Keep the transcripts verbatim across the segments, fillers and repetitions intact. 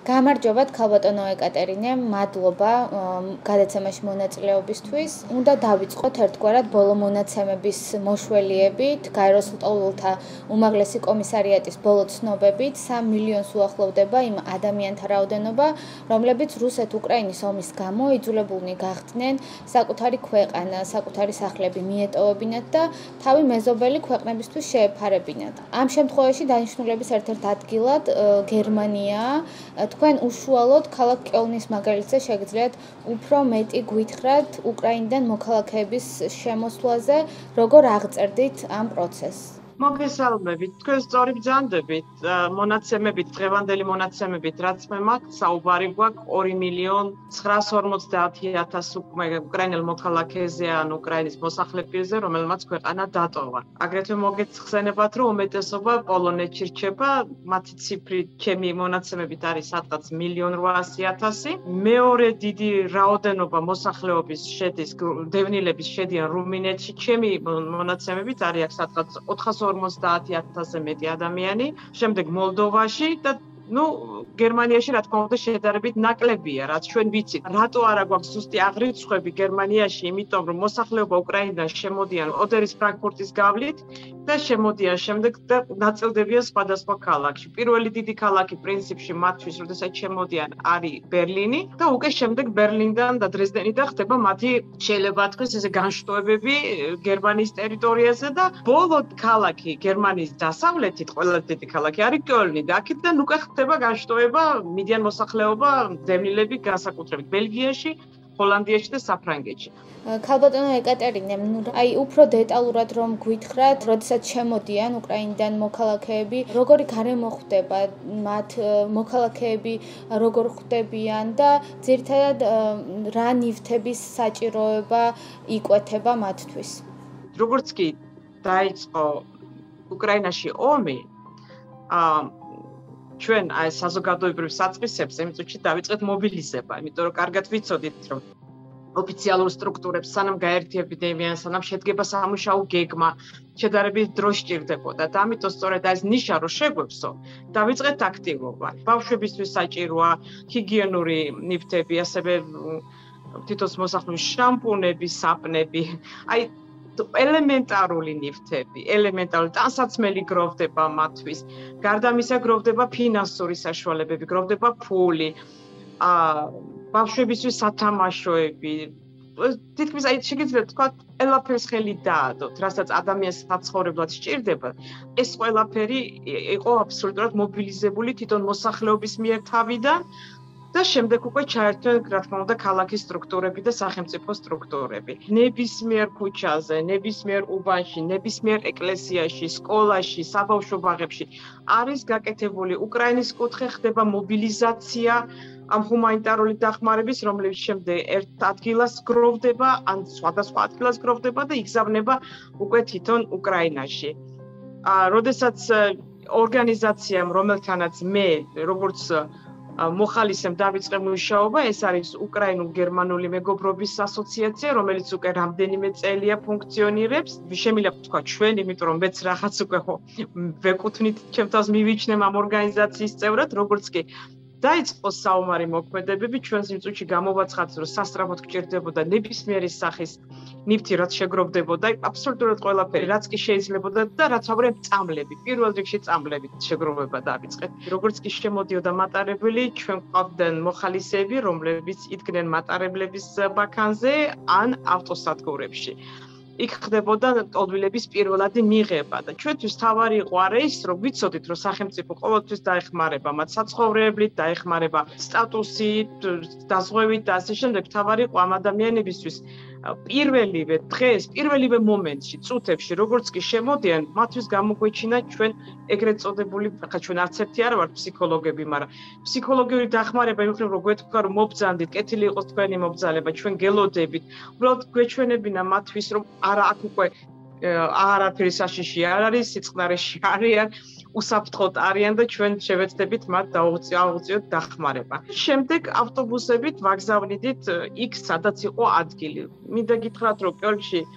გამარჯობათ ქალბატონო ეკატერინე, მადლობა გადაცემაში მონაწილეობისთვის. უნდა დავიწყოთ ერთგვარად ბოლო მონაცემების მოშველიებით, გაეროს ლტოლვილთა უმაღლესი კომისარიატის ბოლო ცნობებით, სამ მილიონს უახლოვდება იმ ადამიანთა რაოდენობა, რომლებიც რუსეთ-უკრაინის ომის გამო იძულებულნი გახდნენ საკუთარი ქვეყანა, საკუთარი სახლები მიეტოვებინათ და თავი მეზობელი ქვეყნებისთვის შეეფარებინათ. ამ შემთხვევაში დანიშნულების ერთ-ერთ ადგილად გერმანია. თქვენ უშუალოდ ქალაქ კელნის მაგალითზე შეგიძლიათ უფრო მეტი გვითხრათ უკრაინიდან მოქალაქეების შემოსვლაზე, როგორ აღწერდით ამ პროცესს? მოგესალმებით, თქვენ სწორი ბრძანდებით, მონაცემებით, დღევანდელი მონაცემებით, რაც მე მაქვს, საუბარი გვაქვს ორი მილიონი ცხრაას ორმოცდაათი ათას უკრაინელ მოქალაქეზე ან უკრაინის მოსახლეებზე, რომელმაც ქვეყანა დატოვა. აგრეთვე მოგეხსენებათ, რომ უმეტესობა პოლონეთში რჩება, მათი ციფრი ჩემი მონაცემებით არის სადღაც მილიონი რვაასი ათასი. მეორე დიდი რაოდენობა მოსახლეობის შედის, დევნილების შედიან რუმინეთში, ჩემი მონაცემებით არის აქ სადღაც ოთხას ორმოცდაათი ათასზე მეტი ადამიანი, შემდეგ მოლდოვაში და ну, გერმანიაში რა თქმა უნდა შედარებით ნაკლებია, რაც ჩვენ ვიცით. რატო არა გვაქვს ზუსტი აღრიცხვები გერმანიაში, იმიტომ რომ მოსახლეობა უკრაინიდან შემოდიან ოდერის ფრანკფურტის გავლით და შემოდიან შემდეგ და ნაწილდებიან სხვადასხვა ქალაქში. პირველი დიდი ქალაქი პრინციპში მათთვის, როდესაც შემოდიან, არის ბერლინი და უკვე შემდეგ ბერლინიდან და დრეზდენიდან ხდება მათი შეიძლება თქვას ესე განშტოებები გერმანიის ტერიტორიაზე და ბოლო ქალაქი გერმანიის დასავლეთით, ყველაზე დიდი ქალაქი არის კელნი და აქედან უკვე ხდება განშტოება მიდიან მოსახლეობა დევნილები განსაკუთრებით ბელგიაში, ჰოლანდიაში და საფრანგეთში. ქალბატონო ეკატერინე, აი უფრო დეტალურად რომ გვითხრათ, როდესაც შემოდიან უკრაინიდან მოქალაქეები, როგორი გარემო ხდება მათ მოქალაქეები, როგორ ხვდებიან და ძირითადად რა ნივთების საჭიროება იკვეთება მათთვის? როგორც კი დაიწყო უკრაინაში ომი, აა ჩვენ აი საზოგადოებრივ საწყისებს იმ წუთში დავიწყეთ მობილიზება, იმიტომ რომ კარგად ვიცოდით, რომ ოფიციალურ სტრუქტურებს სანამ გაერთიანებიან, სანამ შედგება სამუშაო გეგმა, შედარებით დრო სჭირდებოდა და ამიტომ სწორედ ეს ნიშა რო შეგვეცო, დავიწყეთ აქტივობა. ბავშვებისთვის საჭიროა ჰიგიენური ნივთები, ასევე თითოს მოსახლეობის შამპუნები, საპნები, აი ელემენტარული ნივთები, ელემენტარული ტანსაცმელი გროვდება მათთვის. გარდა ამისა გროვდება ფინანსური საშუალებები, გროვდება ფული, აა ბავშვებისთვის სათამაშოები. თითქმის აი შეგიძლიათ თქვა, ყველაფერს ხელი დაადოთ, რასაც ადამიანს საცხოვრებლად სჭირდება. ეს ყველაფერი იყო აბსოლუტურად მობილიზებული თვითონ მოსახლეობის მიერ თავიდან. და შემდეგ უკვე ჩაერთვენ, რა თქმა უნდა, ქალაქის სტრუქტურები და სახელმწიფო სტრუქტურები. ნებისმიერ ქუჩაზე, ნებისმიერ უბანში, ნებისმიერ ეკლესიაში, სკოლაში, საბავშვო ბაღებში არის გაკეთებული უკრაინის კუთხე, ხდება მობილიზაცია ამ ჰუმანიტარული დახმარების, რომლის შემდეგ ერთ ადგილას გროვდება, ან სხვადასხვა ადგილას გროვდება და იგზავნება უკვე თვითონ უკრაინაში. აა, როდესაც ორგანიზაციამ, რომელთანაც მე, როგორც მოხალისემ დავიწყე მუშაობა, ეს არის უკრაინულ-გერმანული მეგობრობის ასოციაცია, რომელიც უკვე რამდენიმე წელია ფუნქციონირებს. შემიძლია ვთქვა ჩვენ, იმიტომ რომ მეც რაღაც უკვე ვეკუთვნით, ჩემთავს მივიჩნევ ამ ორგანიზაციის წევრად, როგორც კი დაიწყო საომარი მოქმედებები, ჩვენს იმ წუთში გამოვაცხადეთ, რომ სასწრაფოდ გჭირდებოდა ნებისმიერი სახის ნივთი, რაც შეგროვდებოდა, აბსოლუტურად ყველაფერი, რაც კი შეიძლებოდა და რაც აბრე წამლები, პირველ რიგში წამლებით შეგროვება დავიწყეთ. როგორც კი შემოდიოდა მატარებელი, ჩვენ ყავდნენ მოხალისეები, რომლებიც იდგნენ მატარებლების ბაქანზე ან ავტოსადგურებში. იქ ხდებოდა ტოლვილების პირველადი მიღება და ჩვენთვის თავარი იყო არა ის, რომ ვიცოდით, რომ სახელმწიფო ყოველთვის დაეხმარება მათ საცხოვრებლით, დაეხმარება სტატუსით, დაზღვევით და ასე შემდეგ. თავარი იყო ამ ადამიანებისთვის პირველივე დღეს, პირველივე მომენტში, წუთებში, როგორც კი შემოდიან, მათთვის გამოგვეჩინა ჩვენ ეგრეთ წოდებული, ხა ჩვენ არც ერთი არ ვართ ფსიქოლოგები, მაგრამ ფსიქოლოგიური დახმარება იმხრივ რომ გვეთქვა, რომ მობძანდით, კეთილი იყოს თქვენი მობძალება, ჩვენ გელოდებით. უბრალოდ გვეჩვენებინა მათთვის, რომ არა აქ უკვე არაფერი საშიში არ არის, სიწყნარეში არიან, უსაფრთხოდ არიან და ჩვენ შევეცდებით მათ დაუღწიოთ დახმარება. შემდეგ ავტობუსებით ვაგზავნიდით იქ, სადაც იყო ადგილი. მინდა გითხრათ, რომ კელნში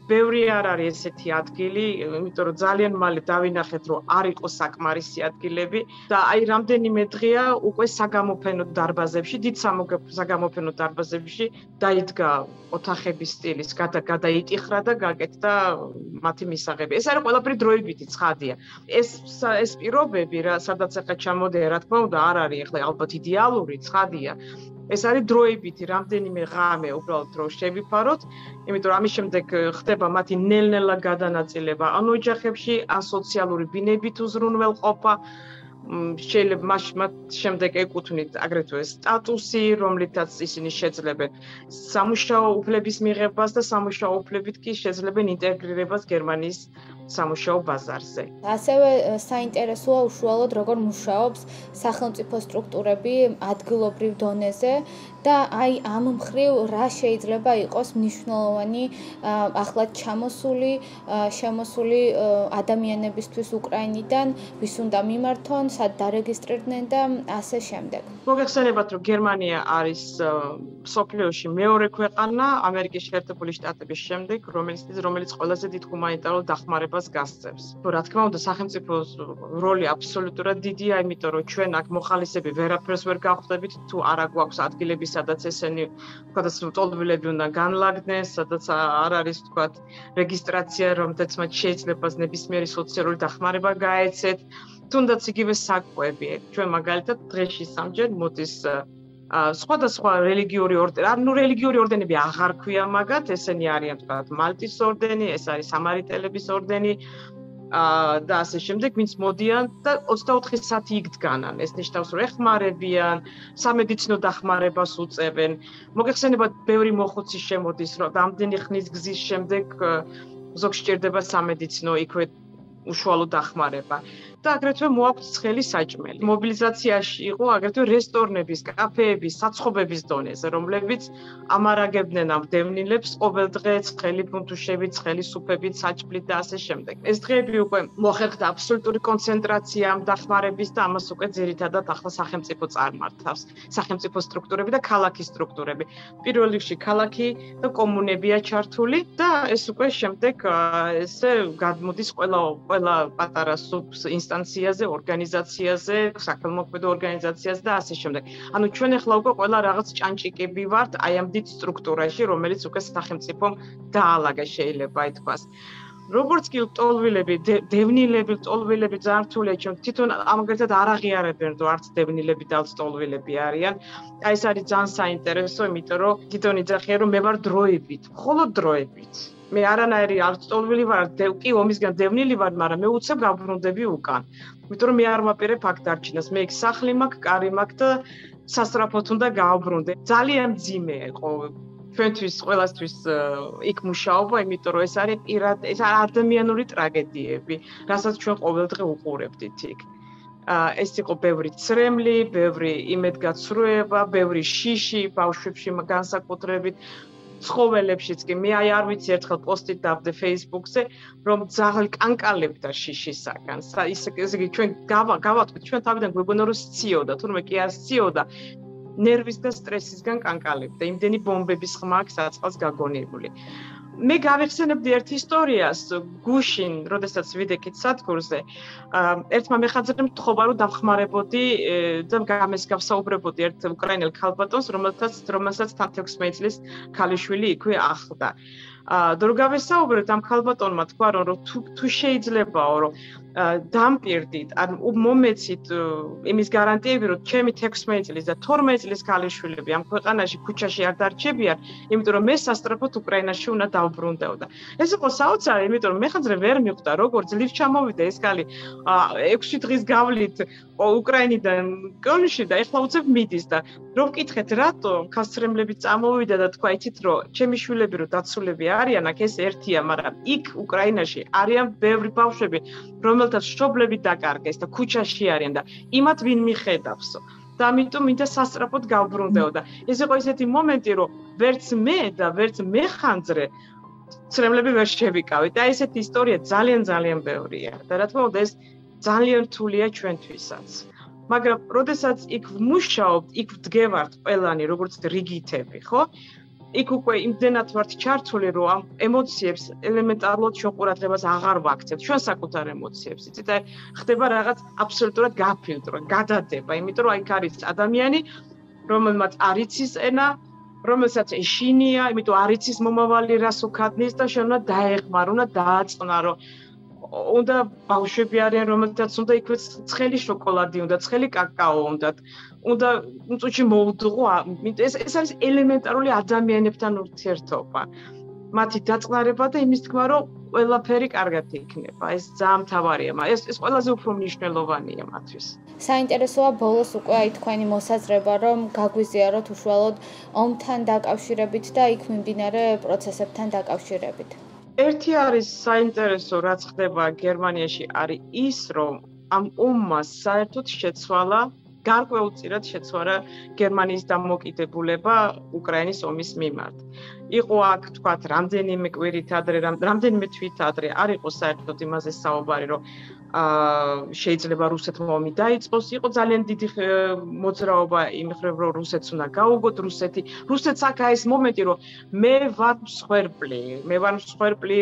ბევრი არ არის ესეთი ადგილი, იმიტომ რომ ძალიან მალე დავინახეთ, რომ არ იყო საკმარისი ადგილები და აი რამდენიმე დღეა უკვე საგამოფენო დარბაზებში, დიდ საგამოფენო დარბაზებში დაიდგა ოთახების სტილის, გადაიტიხრა და გაკეთდა მათი მისაღები. ეს არის ყველაფერი დროებითი ცხადია. ეს ეს პირობები, რა, სადაც ახლა ჩამოდია, რა თქმა უნდა, არ არის ახლა ალბათ იდეალური, ცხადია. ეს არის დროებითი, რამდენიმე ღამე უბრალოდ რომ შევიფაროთ, იმიტომ რომ ამის შემდეგ ხდება მათი ნელ-ნელა გადანაწილება ან ოჯახებში, ან სოციალური ბინებით უზრუნველყოფა. შეიძლება მათ შემდეგ ეკუთვნით აგრეთვე სტატუსი, რომლითაც ისინი შეძლებენ სამუშაო უფლების მიღებას და სამუშაო უფლებით კი შეძლებენ ინტეგრირებას გერმანიის სამუშაო ბაზარზე. ასევე საინტერესოა უშუალოდ როგორ მუშაობს სახელმწიფო სტრუქტურები ადგილობრივ დონეზე და აი ამ მხრივ რა შეიძლება იყოს მნიშვნელოვანი ახლად ჩამოსული, შემოსული ადამიანებისთვის უკრაინიდან, ვის უნდა მიმართონ, სად დარეგისტრირდნენ და ასე შემდეგ. მოგეხსენებათ, რომ გერმანია არის მსოფლიოში მეორე ქვეყანა ამერიკის შეერთებული შტატების შემდეგ, რომელიც რომელიც ყველაზე დიდ ჰუმანიტარულ დახმარებას გასცემს. რა თქმა უნდა, სახელმწიფოს როლი აბსოლუტურად დიდია, იმიტომ რომ ჩვენ აქ მოხალისები ვერაფერს ვერ გავხდებით, თუ არ აგვაქვს ადგილები, სადაც ესენი, ვთქვათ, ტოლვილები უნდა განლაგდნენ, სადაც არ არის, ვთქვათ, რეგისტრაცია, რომელთაც მათ შეიძლება ნებისმიერი სოციალური დახმარება გაეცეთ. თუნდაც იგივე საკვები. ჩვენ მაგალითად დღეში სამჯერ მოდის სხვადასხვა რელიგიური ორდენი, ну რელიგიური ორდენები აღარ ქვია მაგათ, ესენი არიან თქვათ მალტის ორდენი, ეს არის სამარიტელების ორდენი და ასე შემდეგ, ვინც მოდიან და ოცდაოთხი საათი იქ დგანან. ეს ნიშნავს, რომ ეხმარებიან, სამედიცინო დახმარებას უწევენ. მოგეხსენებათ, ბევრი მოხუცი შემოდის, რომ რამდენი ხნის გზის შემდეგ ზოგს სჭირდება სამედიცინო იქვე უშუალო დახმარება. და აგრეთვე მოაქვს ცხელი საჭმელი. მობილიზაციაში იყო აგრეთვე რესტორნების, კაფეების, საცხობების დონეზე, რომლებიც ამარაგებდნენ ამ დევნილებს ყოველდღე ცხელი ფუნთუშებით, ცხელი სუფებით, საჭმლით და ასე შემდეგ. ეს დღეები უკვე მოხერხდა აბსოლუტური კონცენტრაცია ამ დახმარების და ამას უკვე ძირითადად ახლა სახელმწიფო წარმართავს. სახელმწიფო სტრუქტურები და ქალაქის სტრუქტურები. პირველ რიგში ქალაქი და კომუნებია ჩართული და ეს უკვე შემდეგ ესე გადმოდის ყველა ყველა პატარა სუბს ინსტანციაზე, ორგანიზაციაზე, სახელმწიფო ორგანიზაციაზე და ასე შემდეგ. ანუ ჩვენ ახლა უკვე ყველა რაღაც ჭანჭიკები ვართ აი ამ დიდ სტრუქტურაში, რომელიც უკვე სახელმწიფომ დაალაგა შეიძლება ითქვას. როგორც კი ლტოლვილები, დევნილები, ლტოლვილები ძართულია, ჩვენ თვითონ ამაგერთად არ აღიარებენ, რომ არც დევნილები და ლტოლვილები არიან. აი ეს არის ძალიან საინტერესო, იმიტომ რომ თვითონ იძახიან, რომ მე ვარ დროებით, მხოლოდ დროებით. მე არანაირი არ ლტოლვილი ვარ, კი ომისგან დევნილი ვარ, მაგრამ მე უცებ გავბრუნდები უკან. იმიტომ რომ მე არ ვაპირებ აქ დარჩენას, მე იქ სახლი მაქვს, კარი მაქვს და სასწრაფოდ უნდა გავბრუნდე. ძალიან მძიმე იყო ჩვენთვის ყველასთვის იქ მუშაობა, იმიტომ რომ ეს არის პირად, ეს ადამიანური ტრაგედიები, რასაც ჩვენ ყოველდღე უყურებდით იქ. ეს იყო ბევრი ცრემლი, ბევრი იმედგაცრუება, ბევრი შიში ბავშვებში განსაკუთრებით. ცხოველებშიც კი მე აი არ ვიცი ერთხელ პოსტი დავდე Facebook-ზე, რომ ძაღლი კანკალებდა შიშისაგან. ისე იგი ჩვენ გავატყვით, ჩვენ თავიდან გვეგონა რომ სციოდა, თურმე კი არ სციოდა. ნერვის და სტრესისგან კანკალებდა. იმდენი ბომბების ხმა აქვს საწყალს გაგონებული. მე გავიხსენებდი ერთ ისტორიას გუშინ, როდესაც ვიდექით სადგურზე. ერთმა მეხანძრემ თხოვა რომ დავხმარებოდი და გამესგავსაუბრებოდი ერთ უკრაინელ ქალბატონს, რომელსაც რომელსაც თერთმეტ წლის ქალიშვილი იქვე ახლდა. და რო გავესაუბრეთ ამ ქალბატონმა თქვა რომ თუ შეიძლებაო რომ დამპირდით, ან მომეცით იმის გარანტიები, რომ ჩემი თექვსმეტ წლის და თორმეტ წლის ქალიშვილები ამ ქვეყანაში ქუჩაში არ დარჩებიან, იმიტომ რომ მე სასწრაფოდ უკრაინაში უნდა დავბრუნდეოდა. ეს იყო საოცარი, იმიტომ რომ მეხანძრე ვერ მიხვდა, როგორ ძლივ ჩამოვიდა ეს ქალი ექვსი დღის გავლით უკრაინიდან კოლში და ეხლა უცებ მიდის და რო ვკითხეთ, რატო ქალსწრემლები წამოვიდა და თქვა, იცით რომ ჩემი შვილები რო დაცულები არიან, აქ ეს ერთია, მაგრამ იქ უკრაინაში არიან ბევრი ბავშვები, რომელთაც მშობლები დაკარგეს და ქუჩაში არიან და იმათ ვინ მიხედავსო. და ამიტომ მინდა სასწრაფოდ გავბრუნდეოდა. ეს იყო ისეთი მომენტი, რომ ვერც მე და ვერც მეხანძრე ცრემლები ვერ შევიკავით. და ესეთი ისტორია ძალიან ძალიან ბევრია. და რა თქმა უნდა, ეს ძალიან რთულია ჩვენთვისაც. მაგრამ როდესაც იქ ვმუშაობთ, იქ ვდგევართ ყველანი, როგორც რიგითები, ხო? იქ უკვე იმდენად ვართ ჩართული, რომ ამ ემოციებს ელემენტარულად შეყურადღებას აღარ ვაქცევთ, ჩვენ საკუთარ ემოციებს. იცით, აი ხდება რაღაც აბსოლუტურად გაფილტრო, გადადება, იმიტომ რომ იქ არის ადამიანი, რომელმაც არ იცის ენა, რომელსაც ეშინია, იმიტომ არ იცის მომავალი რას უქადნის და შენ უნდა დაეხმარო, უნდა დააწყნარო. უნდა ბავშვები არიან, რომელთაც უნდა იქვე ცხელი შოკოლადი, უნდა ცხელი კაკაო, უნდა უნდა უწუჩი მოუდღო, ეს ეს არის ელემენტარული ადამიანებთან ურთიერთობა. მათი დაწყნარება და იმის თქმა, რომ ყველაფერი კარგად იქნება. ეს ძალიან მთავარია, ეს ეს ყველაზე უფრო მნიშვნელოვანია მათთვის. საინტერესოა ბოლოს უკვე აი თქვენი მოსაზრება, რომ გაგვიზიაროთ უშუალოდ ომთან დაკავშირებით და იქ მიმდინარე პროცესებთან დაკავშირებით. ერთი არის საინტერესო, რაც ხდება გერმანიაში, არის ის, რომ ამ ომმა საერთოდ შეცვალა, გარკვეულწილად შეცვალა გერმანიის დამოკიდებულება უკრაინის ომის მიმართ. იყო აქ თქვათ, რამდენიმე კვირით ადრე, რამდენიმე თვით ადრე არ იყო საერთოდ იმაზე საუბარი, რომ აა შეიძლება რუსეთმა ომი დაიწყოს, იყო ძალიან დიდი მოძრაობა იმ ხრივ, რომ რუსეთს უნდა გაუგოთ, რუსეთი, რუსეთს აქ არის მომენტი, რომ მე ვარ მსხვერპლი, მე ვარ მსხვერპლი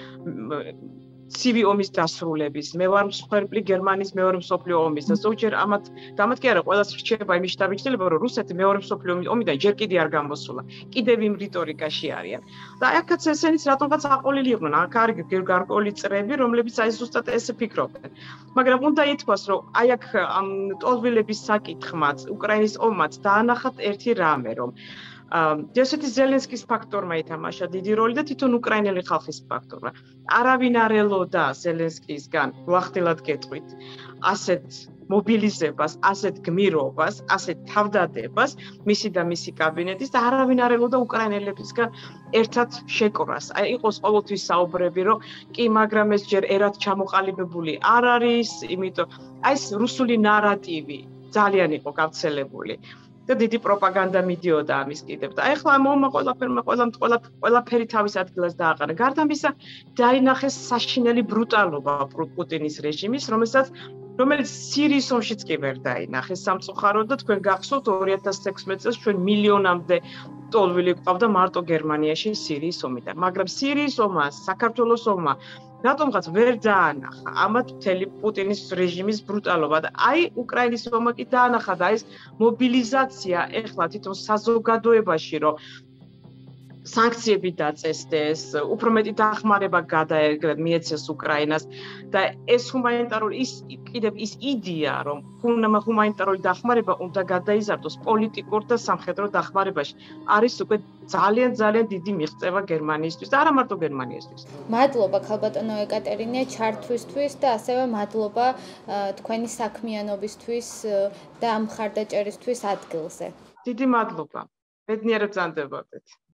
ცივი ომის დასრულების, მე ვარ მსხვერპლი გერმანიის მეორე მსოფლიო ომის და ზოგჯერ ამათ და ამათ კი არა, ყველას რჩება იმის შთაბეჭდილება, რომ რუსეთი მეორე მსოფლიო ომიდან ჯერ კიდე არ გამოსულა. კიდევ იმ რიტორიკაში არიან. და აქაც ესენიც რატომღაც აყოლილი იყვნენ, აქ არის გარკვეული წრეები, რომლებიც აი ზუსტად ესე ფიქრობდნენ. მაგრამ უნდა ითქვას, რომ აი აქ ამ ტოლვილების საკითხმაც, უკრაინის ომმაც დაანახათ ერთი რამე, რომ ესეთი ზელენსკის ფაქტორმა ითამაშა დიდი როლი და თვითონ უკრაინელი ხალხის ფაქტორმა. არავინ არ ელოდა ზელენსკისგან, ვახდილად გეტყვით, ასეთ მობილიზებას, ასეთ გმირობას, ასეთ თავდადებას, მისი და მისი კაბინეტის და არავინ არ ელოდა უკრაინელებისგან ერთად შეკრას. აი იყოს ყოველთვის საუბრები, რომ კი, მაგრამ ეს ჯერ ერად ჩამოყალიბებული არ არის, იმიტომ აი ეს რუსული ნარატივი ძალიან იყო გავრცელებული. და დიდი პროპაგანდა მიდიოდა ამის კიდევ. და ეხლა მომმა ყველაფერმა ყველა ყველაფერი თავის ადგილას დააყარა. გარდა ამისა, დაინახეს საშინელი ბრუტალობა პუტინის რეჟიმის, რომელსაც რომელიც სირიის ომშიც კი ვერ დაინახეს სამწუხაროდ და თქვენ გახსოვთ ორი ათას ექვსმეტ წელს ჩვენ მილიონამდე ტოლვილი გვყავდა მარტო გერმანიაში სირიის ომიდან. მაგრამ სირიის ომმა, საქართველოს ომმა რატომღაც ვერ დაანახა ამათ მთელი პუტინის რეჟიმის ბრუტალობა და აი უკრაინის ომმა კი დაანახა და ეს მობილიზაცია ეხლა თვითონ საზოგადოებაში, რომ სანქციები დაწესდეს, უფრო მეტი დახმარება გადაერგრეთ მიეცეს უკრაინას და ეს ჰუმანიტარული ის კიდევ ის იდეა, რომ ჰუმანიტარული დახმარება უნდა გადაიზარდოს პოლიტიკურ და სამხედრო დახმარებაში, არის უკვე ძალიან ძალიან დიდი მიღწევა გერმანიისთვის და არა მარტო გერმანიისთვის. მადლობა ქალბატონო ეკატერინე ჩართვისთვის და ასევე მადლობა თქვენი საქმიანობისთვის და ამ მხარდაჭერისთვის ადგილზე. დიდი მადლობა. ბედნიერად ბრძანდებოდეთ.